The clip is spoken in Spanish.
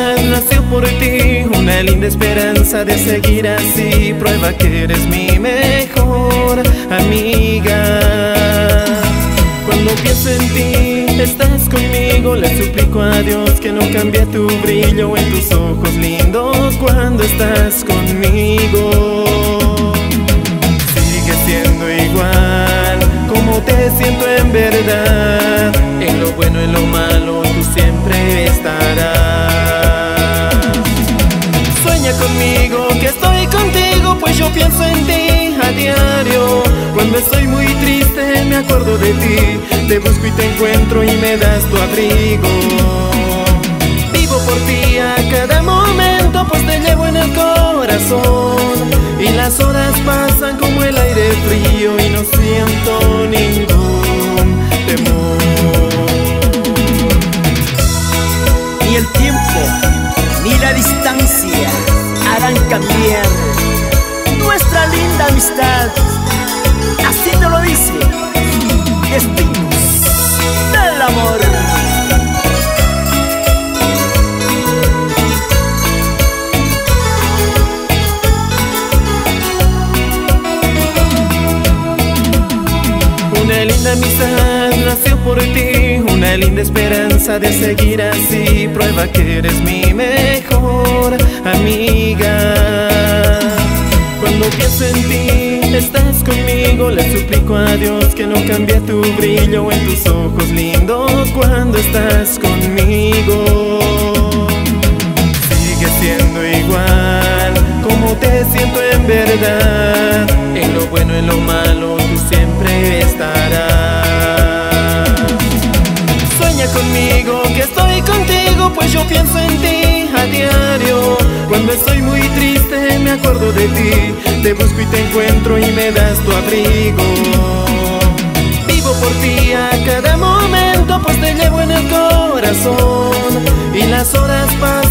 amistad nació por ti, una linda esperanza de seguir así. Prueba que eres mi mejor amiga. Cuando pienso en ti, estás conmigo. Le suplico a Dios que no cambie tu brillo en tus ojos lindos cuando estás conmigo. Sigue siendo igual como te siento en verdad. En lo bueno, en lo malo, tú siempre estarás. Sueña conmigo que estoy contigo, pues yo pienso en ti a diario. Cuando estoy muy triste me acuerdo de ti. Te busco y te encuentro y me das tu abrigo. Vivo por ti a cada momento, pues te llevo en el corazón. Y las horas pasan como el aire frío y no siento ningún temor. Ni el tiempo ni la distancia harán cambiar nuestra linda amistad. Así te lo dice Destinos del Amor. Una linda amistad nació por ti, una linda esperanza de seguir así. Prueba que eres mi mejor amiga. Cuando pienso en ti, estás conmigo. Le suplico a Dios que no cambie tu brillo en tus ojos lindos cuando estás conmigo. Sigue siendo igual como te siento en verdad. En lo bueno, en lo malo, tú siempre estarás. Sueña conmigo que estoy contigo, pues yo pienso en ti a diario. Cuando estoy muy triste me acuerdo de ti. Te busco y te encuentro y me das tu abrigo. Vivo por ti a cada momento, pues te llevo en el corazón. Y las horas pasan